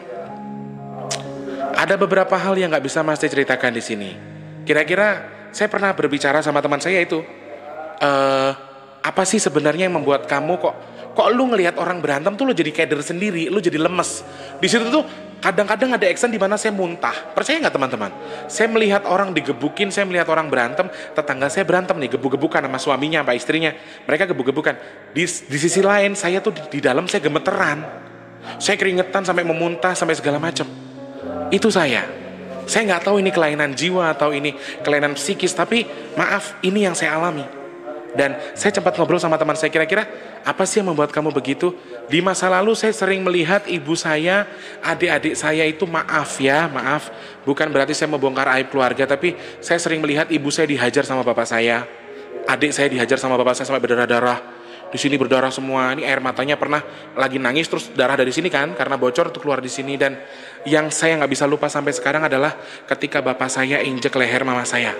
ada beberapa hal yang nggak bisa Mas T ceritakan di sini. Kira-kira saya pernah berbicara sama teman saya itu, uh, apa sih sebenarnya yang membuat kamu kok kok lu ngelihat orang berantem tuh lu jadi keder sendiri, lu jadi lemes. Di situ tuh kadang-kadang ada action di mana saya muntah. Percaya nggak teman-teman? Saya melihat orang digebukin, saya melihat orang berantem, tetangga saya berantem nih, gebuk-gebukan sama suaminya, sama istrinya. Mereka gebuk-gebukan. Di, di sisi lain saya tuh di, di dalam saya gemeteran. Saya keringetan sampai memuntah sampai segala macam. Itu saya. Saya nggak tahu ini kelainan jiwa atau ini kelainan psikis, tapi maaf, ini yang saya alami. Dan saya sempat ngobrol sama teman saya, kira-kira apa sih yang membuat kamu begitu? Di masa lalu saya sering melihat ibu saya, adik-adik saya itu, maaf ya, maaf, bukan berarti saya membongkar aib keluarga, tapi saya sering melihat ibu saya dihajar sama bapak saya, adik saya dihajar sama bapak saya sampai berdarah-darah. Di sini berdarah semua, ini air matanya pernah lagi nangis terus darah dari sini kan, karena bocor tuh keluar di sini. Dan yang saya nggak bisa lupa sampai sekarang adalah ketika bapak saya injek leher mama saya.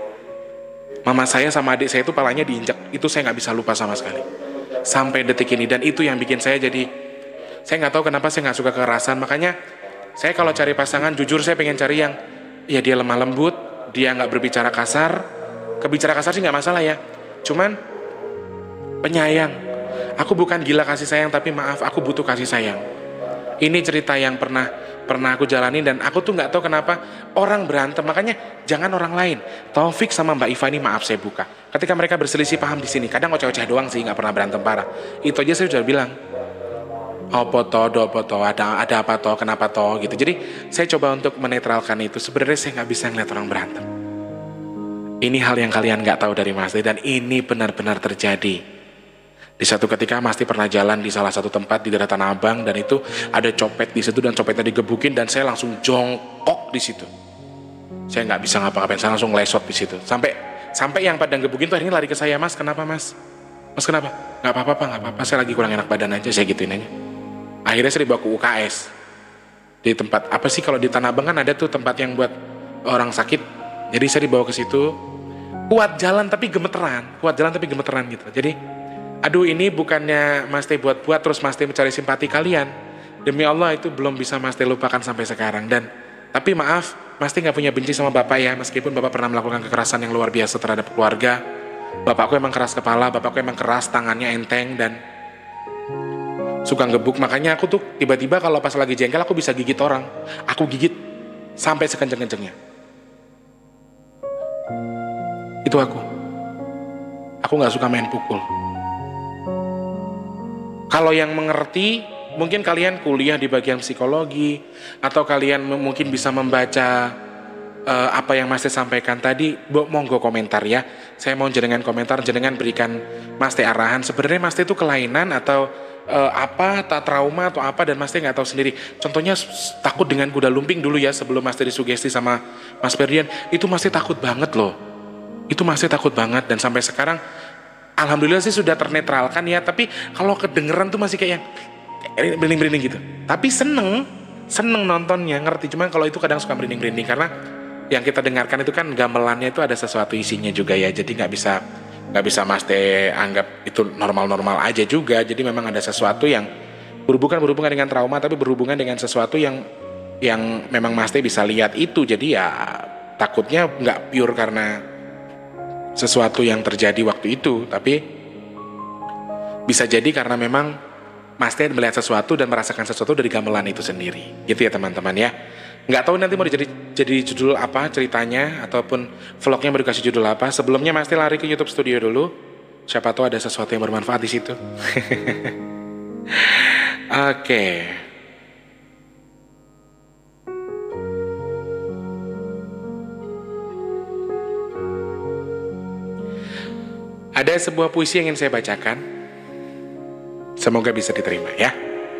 Mama saya sama adik saya itu palanya diinjak, itu saya nggak bisa lupa sama sekali sampai detik ini. Dan itu yang bikin saya jadi, saya nggak tahu kenapa saya nggak suka kekerasan. Makanya saya kalau cari pasangan, jujur saya pengen cari yang ya dia lemah lembut, dia nggak berbicara kasar. Kebicara kasar sih nggak masalah ya, cuman penyayang. Aku bukan gila kasih sayang, tapi maaf, aku butuh kasih sayang. Ini cerita yang pernah pernah aku jalani, dan aku tuh nggak tahu kenapa orang berantem. Makanya jangan orang lain. Taufik sama Mbak Iva ini, maaf saya buka, ketika mereka berselisih paham di sini, kadang oceh-oceh doang sih, nggak pernah berantem parah. Itu aja saya sudah bilang, Apa toh, do apa toh, ada ada apa toh, kenapa toh gitu. Jadi saya coba untuk menetralkan itu. Sebenarnya saya nggak bisa ngeliat orang berantem. Ini hal yang kalian nggak tahu dari Mas Teh dan ini benar-benar terjadi. Di satu ketika Mas Teh pernah jalan di salah satu tempat di daerah Tanah Abang dan itu ada copet di situ dan copetnya digebukin dan saya langsung jongkok di situ. Saya nggak bisa ngapa-ngapain, saya langsung lesot di situ. Sampai sampai yang pada gebukin tuh akhirnya lari ke saya, Mas, kenapa Mas? Mas kenapa? Nggak apa-apa, Pak, nggak apa-apa, saya lagi kurang enak badan aja, saya gituin aja. Akhirnya saya dibawa ke U K S. Di tempat, apa sih kalau di Tanah Abang kan ada tuh tempat yang buat orang sakit. Jadi saya dibawa ke situ, kuat jalan tapi gemeteran, kuat jalan tapi gemeteran gitu. Jadi, aduh ini bukannya Mas Teh buat-buat terus Mas Teh mencari simpati kalian. Demi Allah itu belum bisa Mas Teh lupakan sampai sekarang. Dan, tapi maaf, Mas Teh nggak punya benci sama Bapak ya, meskipun Bapak pernah melakukan kekerasan yang luar biasa terhadap keluarga. Bapakku emang keras kepala, bapakku emang keras, tangannya enteng dan suka ngebuk. Makanya aku tuh tiba-tiba kalau pas lagi jengkel aku bisa gigit orang. Aku gigit sampai sekenceng-kencengnya. Itu aku. Aku nggak suka main pukul. Kalau yang mengerti, mungkin kalian kuliah di bagian psikologi atau kalian mungkin bisa membaca uh, apa yang Mas Teh sampaikan tadi. Monggo komentar ya. Saya mau jenengan komentar, jenengan berikan Mas Teh arahan. Sebenarnya Mas Teh itu kelainan atau uh, apa, tak trauma atau apa dan Mas Teh nggak tahu sendiri. Contohnya takut dengan kuda lumping dulu ya sebelum Mas Teh disugesti sama Mas Ferdian. Itu Mas Teh takut banget loh. Itu Mas Teh takut banget dan sampai sekarang alhamdulillah sih sudah ternetralkan ya. Tapi kalau kedengeran tuh masih kayak yang berinding-berinding gitu. Tapi seneng, seneng nontonnya, ngerti. Cuman kalau itu kadang suka berinding-berinding karena yang kita dengarkan itu kan gamelannya itu ada sesuatu isinya juga ya. Jadi nggak bisa nggak bisa Mas Teh anggap itu normal-normal aja juga. Jadi memang ada sesuatu yang berhubungan berhubungan dengan trauma, tapi berhubungan dengan sesuatu yang yang memang Mas Teh bisa lihat itu. Jadi ya takutnya nggak pure karena sesuatu yang terjadi waktu itu, tapi bisa jadi karena memang Mas Teh melihat sesuatu dan merasakan sesuatu dari gamelan itu sendiri. Gitu ya teman-teman ya. Nggak tahu nanti mau jadi jadi judul apa ceritanya ataupun vlognya mau dikasih judul apa. Sebelumnya Mas Teh lari ke YouTube Studio dulu. Siapa tahu ada sesuatu yang bermanfaat di situ. Oke. Okay. Ada sebuah puisi yang ingin saya bacakan. Semoga bisa diterima ya.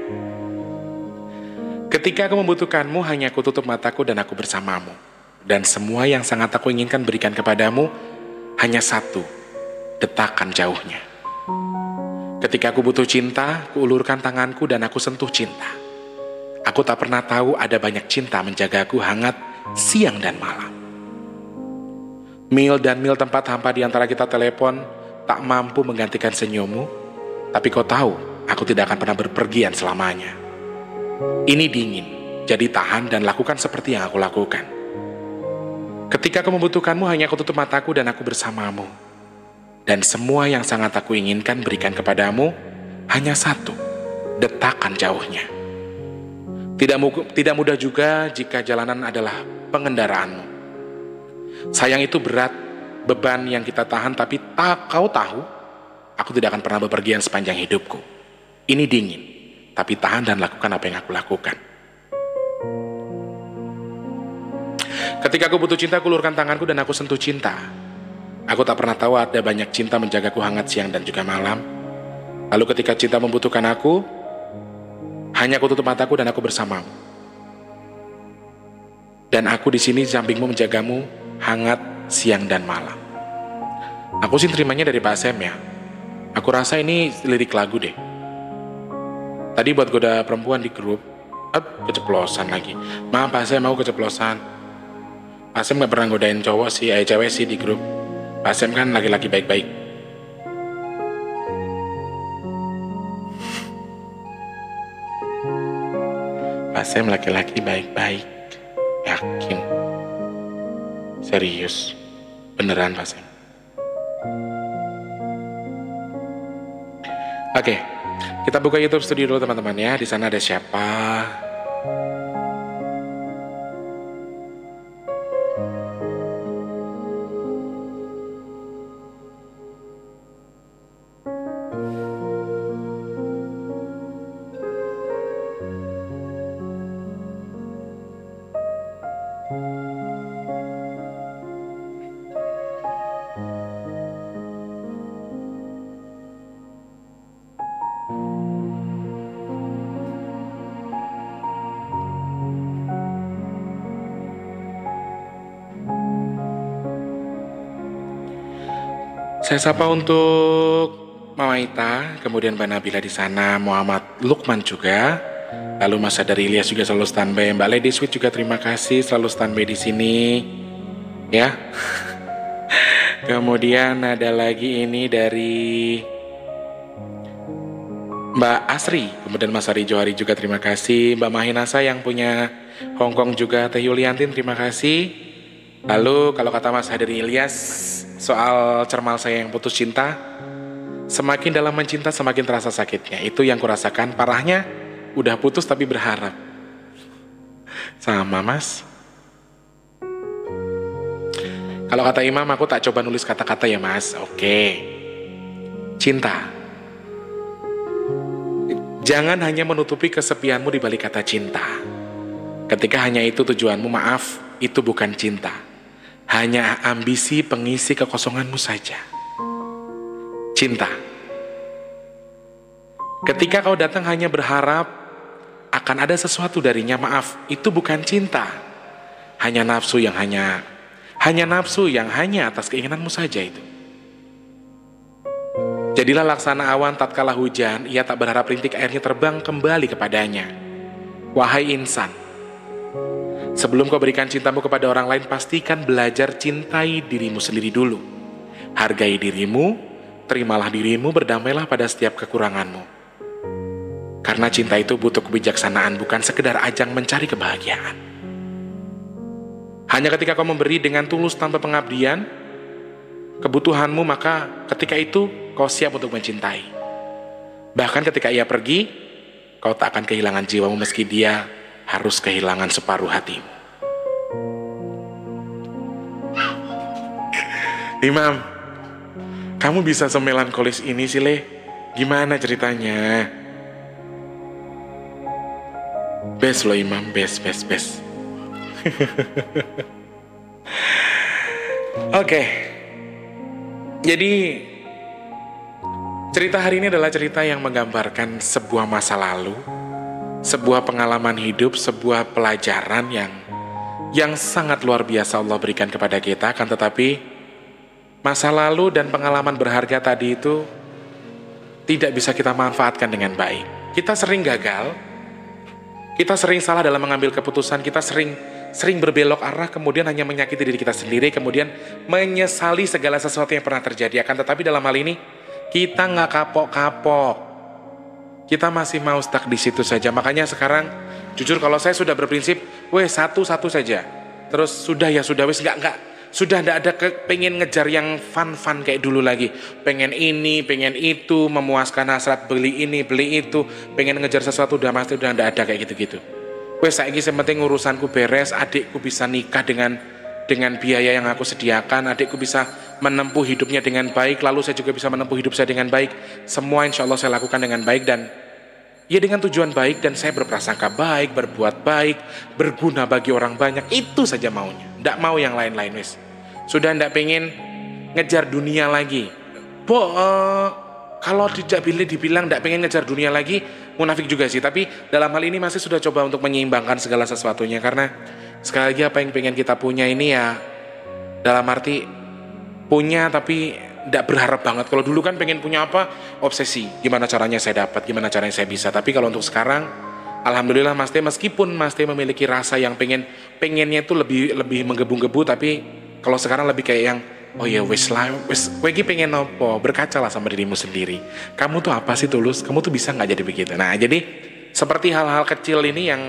Ketika aku membutuhkanmu, hanya aku tutup mataku dan aku bersamamu. Dan semua yang sangat aku inginkan berikan kepadamu, hanya satu, detakan jauhnya. Ketika aku butuh cinta, kuulurkan tanganku dan aku sentuh cinta. Aku tak pernah tahu ada banyak cinta menjagaku hangat siang dan malam. Mil dan mil tempat hampa di antara kita telepon, tak mampu menggantikan senyummu, tapi kau tahu, aku tidak akan pernah berpergian selamanya. Ini dingin, jadi tahan dan lakukan seperti yang aku lakukan. Ketika aku membutuhkanmu, hanya aku tutup mataku dan aku bersamamu. Dan semua yang sangat aku inginkan berikan kepadamu, hanya satu, detakan jauhnya. Tidak, tidak mudah juga jika jalanan adalah pengendaraanmu. Sayang itu berat, beban yang kita tahan, tapi tak kau tahu, aku tidak akan pernah bepergian sepanjang hidupku. Ini dingin, tapi tahan dan lakukan apa yang aku lakukan. Ketika aku butuh cinta, aku ulurkan tanganku dan aku sentuh cinta. Aku tak pernah tahu ada banyak cinta menjagaku hangat siang dan juga malam. Lalu ketika cinta membutuhkan aku, hanya aku tutup mataku dan aku bersamamu. Dan aku di sini sampingmu menjagamu hangat siang dan malam. Aku sih terimanya dari Pak Sem ya. Aku rasa ini lirik lagu deh. Tadi buat goda perempuan di grup, eh, keceplosan lagi. Maaf Pak Sem, aku keceplosan. Pak Sem gak pernah godain cowok sih, eh cewek sih di grup. Pak Sem kan laki-laki baik-baik. Pak Sem laki-laki baik-baik. Yakin. Serius. Beneran Pak Sem. Oke, kita buka YouTube Studio dulu teman-teman ya. Di sana ada siapa? Saya sapa untuk Mama Ita, kemudian Mbak Nabila di sana, Muhammad Lukman juga. Lalu Mas Sadar Ilyas juga selalu standby. Mbak Lady Sweet juga terima kasih selalu standby di sini. Ya. Kemudian ada lagi ini dari Mbak Asri, kemudian Mas Ari Johari juga terima kasih. Mbak Mahinasa yang punya Hongkong juga, Teh Yuliantin terima kasih. Lalu kalau kata Mas Sadar Ilyas, soal cermal saya yang putus cinta, semakin dalam mencinta semakin terasa sakitnya. Itu yang kurasakan. Parahnya udah putus tapi berharap. Sama Mas. Kalau kata Imam, aku tak coba nulis kata-kata ya Mas. Oke. Cinta. Jangan hanya menutupi kesepianmu di balik kata cinta. Ketika hanya itu tujuanmu, maaf, itu bukan cinta. Hanya ambisi pengisi kekosonganmu saja. Cinta. Ketika kau datang hanya berharap akan ada sesuatu darinya, maaf, itu bukan cinta. Hanya nafsu yang hanya hanya nafsu yang hanya atas keinginanmu saja itu. Jadilah laksana awan tatkala hujan, ia tak berharap rintik airnya terbang kembali kepadanya. Wahai insan, sebelum kau berikan cintamu kepada orang lain, pastikan belajar cintai dirimu sendiri dulu. Hargai dirimu, terimalah dirimu, berdamailah pada setiap kekuranganmu. Karena cinta itu butuh kebijaksanaan, bukan sekedar ajang mencari kebahagiaan. Hanya ketika kau memberi dengan tulus tanpa pengabdian kebutuhanmu, maka ketika itu kau siap untuk mencintai. Bahkan ketika ia pergi, kau tak akan kehilangan jiwamu meski dia harus kehilangan separuh hatimu. Imam, kamu bisa semelankolis ini sih, Le? Gimana ceritanya? Best loh Imam, best, best, best. Oke. Jadi cerita hari ini adalah cerita yang menggambarkan sebuah masa lalu, sebuah pengalaman hidup, sebuah pelajaran yang yang sangat luar biasa Allah berikan kepada kita. Kan tetapi masa lalu dan pengalaman berharga tadi itu tidak bisa kita manfaatkan dengan baik. Kita sering gagal, kita sering salah dalam mengambil keputusan, kita sering sering berbelok arah, kemudian hanya menyakiti diri kita sendiri, kemudian menyesali segala sesuatu yang pernah terjadi. Akan tetapi dalam hal ini kita nggak kapok-kapok, kita masih mau stuck di situ saja. Makanya sekarang jujur kalau saya sudah berprinsip, weh satu-satu saja, terus sudah ya sudah, wes nggak nggak sudah nggak ada ke, pengen ngejar yang fun-fun kayak dulu lagi, pengen ini, pengen itu, memuaskan hasrat beli ini, beli itu, pengen ngejar sesuatu udah pasti udah nggak ada kayak gitu-gitu. Wes saiki sementing urusanku beres, adikku bisa nikah dengan dengan biaya yang aku sediakan, adikku bisa menempuh hidupnya dengan baik, lalu saya juga bisa menempuh hidup saya dengan baik. Semua insya Allah saya lakukan dengan baik dan ya dengan tujuan baik, dan saya berprasangka baik, berbuat baik, berguna bagi orang banyak. Itu saja maunya, ndak mau yang lain-lain wes. Sudah ndak pengen ngejar dunia lagi. Bo, uh, kalau tidak boleh dibilang ndak pengen ngejar dunia lagi, munafik juga sih. Tapi dalam hal ini masih sudah coba untuk menyeimbangkan segala sesuatunya. Karena sekali lagi apa yang pengen kita punya ini ya dalam arti punya tapi ndak berharap banget. Kalau dulu kan pengen punya apa, obsesi, gimana caranya saya dapat, gimana caranya saya bisa. Tapi kalau untuk sekarang, alhamdulillah Mas Teh, meskipun Mas Teh memiliki rasa yang pengen pengennya itu lebih lebih menggebu-gebu, tapi kalau sekarang lebih kayak yang oh ya wes lah, wes kowe iki pengen apa? Berkacalah sama dirimu sendiri. Kamu tuh apa sih Tulus? Kamu tuh bisa nggak jadi begitu? Nah, jadi seperti hal-hal kecil ini yang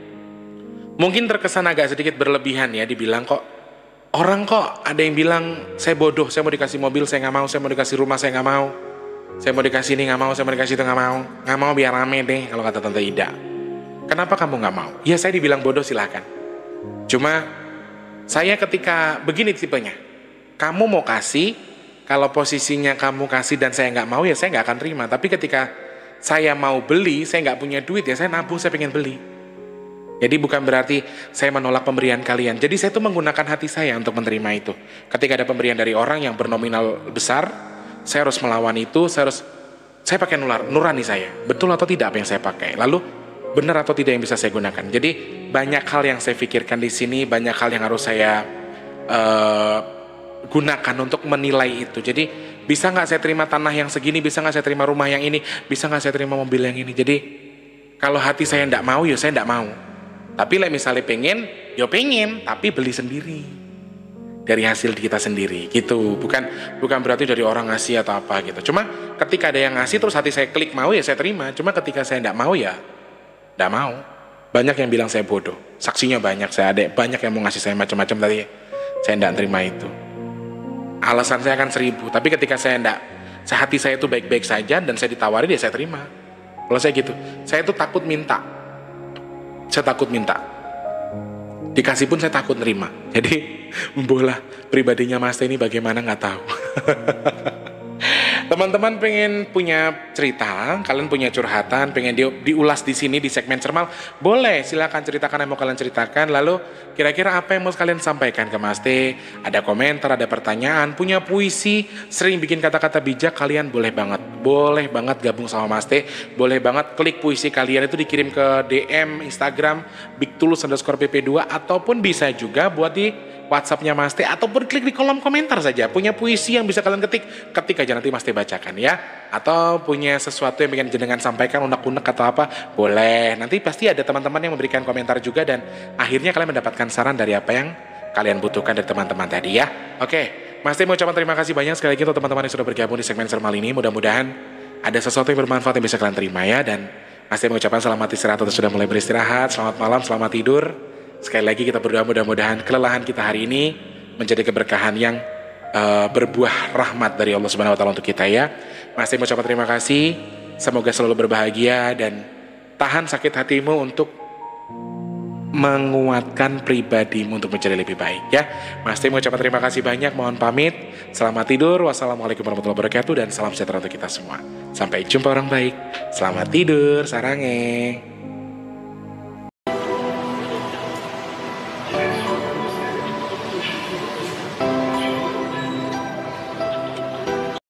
mungkin terkesan agak sedikit berlebihan ya, dibilang kok orang kok ada yang bilang saya bodoh, saya mau dikasih mobil saya nggak mau, saya mau dikasih rumah saya nggak mau, saya mau dikasih ini nggak mau, saya mau dikasih itu nggak mau, nggak mau biar rame deh kalau kata Tante Ida. Kenapa kamu nggak mau? Ya saya dibilang bodoh silahkan. Cuma saya ketika begini tipenya, kamu mau kasih, kalau posisinya kamu kasih dan saya nggak mau ya saya nggak akan terima. Tapi ketika saya mau beli, saya nggak punya duit ya saya nabung, saya pengen beli. Jadi bukan berarti saya menolak pemberian kalian. Jadi saya tuh menggunakan hati saya untuk menerima itu. Ketika ada pemberian dari orang yang bernominal besar, saya harus melawan itu, saya harus saya pakai nular, nurani saya. Betul atau tidak apa yang saya pakai? Lalu benar atau tidak yang bisa saya gunakan? Jadi banyak hal yang saya pikirkan di sini, banyak hal yang harus saya uh, gunakan untuk menilai itu. Jadi Bisa nggak saya terima tanah yang segini, bisa nggak saya terima rumah yang ini, bisa nggak saya terima mobil yang ini. Jadi kalau hati saya nggak mau, ya saya nggak mau. Tapi like misalnya pengen, ya pengen, tapi beli sendiri dari hasil kita sendiri gitu. Bukan bukan berarti dari orang ngasih atau apa gitu. Cuma ketika ada yang ngasih terus hati saya klik mau, ya saya terima. Cuma ketika saya nggak mau, ya nggak mau. Banyak yang bilang saya bodoh, saksinya banyak. Saya ada banyak yang mau ngasih saya macam-macam, tadi saya nggak terima itu. Alasan saya akan seribu, tapi ketika saya nggak, hati saya itu baik-baik saja dan saya ditawari, ya saya terima. Kalau saya gitu, saya itu takut minta. Saya takut minta, dikasih pun saya takut nerima. Jadi bola pribadinya Mas Teh ini bagaimana nggak tahu. Teman-teman pengen punya cerita, kalian punya curhatan, pengen di, diulas di sini di segmen Cermal, boleh silakan ceritakan yang mau kalian ceritakan. Lalu kira-kira apa yang mau kalian sampaikan ke Mas Teh? Ada komentar, ada pertanyaan, punya puisi, sering bikin kata-kata bijak, kalian boleh banget, boleh banget gabung sama Mas Teh, boleh banget klik puisi kalian itu dikirim ke D M Instagram bigtulus underscore p p dua ataupun bisa juga buat di WhatsAppnya Mas Teh ataupun klik di kolom komentar saja. Punya puisi yang bisa kalian ketik, ketik aja nanti Mas Teh bacakan ya. Atau punya sesuatu yang ingin jenengan sampaikan, unek-unek atau apa, boleh. Nanti pasti ada teman-teman yang memberikan komentar juga dan akhirnya kalian mendapatkan saran dari apa yang kalian butuhkan dari teman-teman tadi ya. Oke, Mas Teh mau ucapkan terima kasih banyak sekali lagi untuk teman-teman yang sudah bergabung di segmen Cermal ini. Mudah-mudahan ada sesuatu yang bermanfaat yang bisa kalian terima ya. Dan Mas Teh mengucapkan selamat istirahat atau sudah mulai beristirahat. Selamat malam, selamat tidur. Sekali lagi kita berdoa mudah-mudahan kelelahan kita hari ini menjadi keberkahan yang uh, berbuah rahmat dari Allah Subhanahu wa taala untuk kita ya. Mas Teh mengucapkan terima kasih. Semoga selalu berbahagia dan tahan sakit hatimu untuk menguatkan pribadimu untuk menjadi lebih baik ya. Mas Teh mengucapkan terima kasih banyak. Mohon pamit. Selamat tidur. Wassalamualaikum warahmatullahi wabarakatuh dan salam sejahtera untuk kita semua. Sampai jumpa orang baik. Selamat tidur. Sarange.